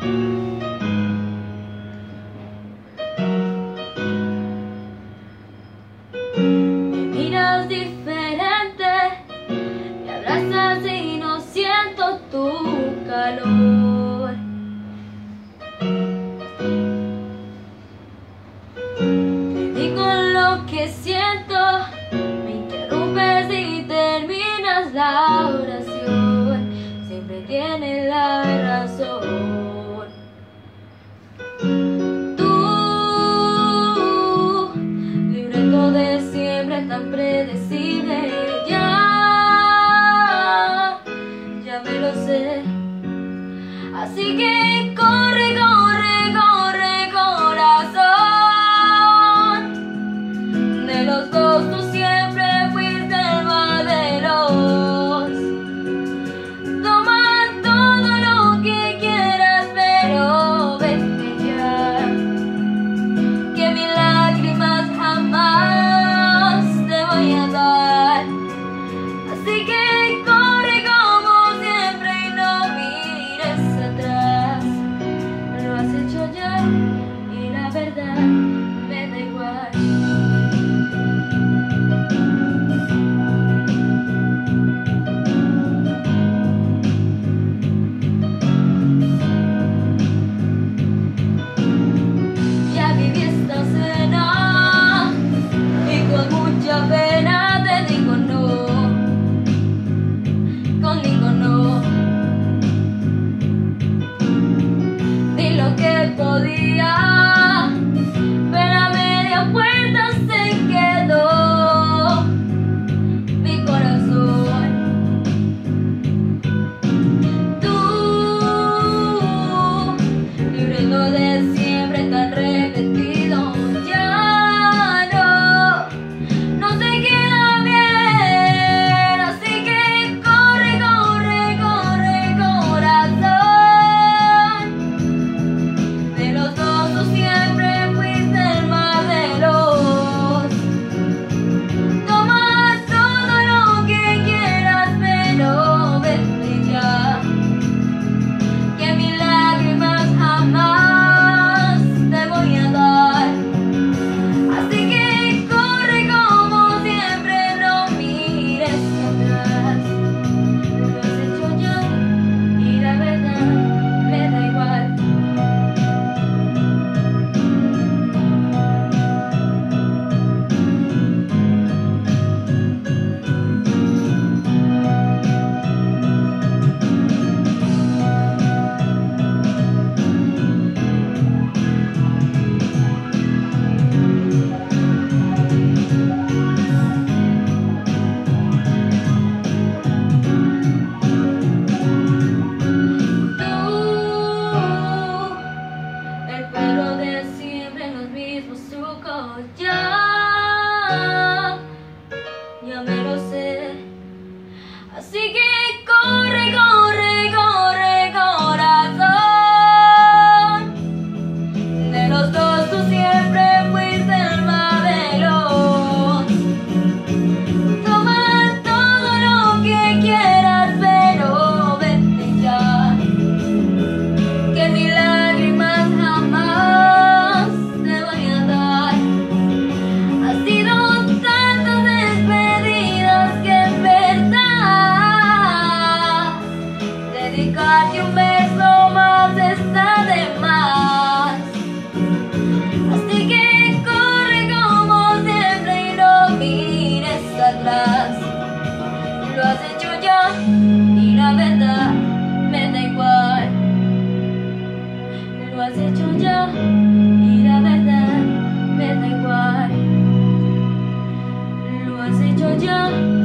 Me miras diferente, me abrazas y no siento tu calor. Te digo lo que siento, me interrumpes y terminas la oración. Siempre tienes la razón. Tu libreto de siempre es tan predecible. Ya me lo sé. Así que corre, corre, corre, corazón. De los dos tú siempre fuiste el más veloz. Toma todo lo que quieras, pero vete ya, que mis lágrimas jamás te voy a dar. Así que corre como siempre y no mires atrás. Lo has hecho ya y la verdad me da igual. Ya viví esta cena y con mucha pena te digo no. Conmigo no. Di lo que podía, pero a media puerta se quedó mi corazón. Tu libreto de siempre tan repetido ya no te queda bien. Así que corre, corre, corre, corazón. De los dos tú siempre fuiste el más veloz. Toma todo lo que quieras, pero vete ya, que mis lágrimas jamás te voy a dar. Así que corre como siempre, no mires atrás. Lo has hecho ya y la verdad me da igual. El perro de siempre, los mismos trucos, ya me lo sé. Así que corre, corre, corre, corazón. De los dos tú siempre fuiste el más veloz. Toma todo lo que quieras, pero vete ya, que mis lágrimas jamás te voy a dar. Ha sido tantas despedidas que en verdad dedicarte un beso más está de más. Así que corre como siempre y no mires atrás. Lo has hecho ya y la verdad me da igual. Lo has hecho ya y la verdad me da igual. Lo has hecho ya.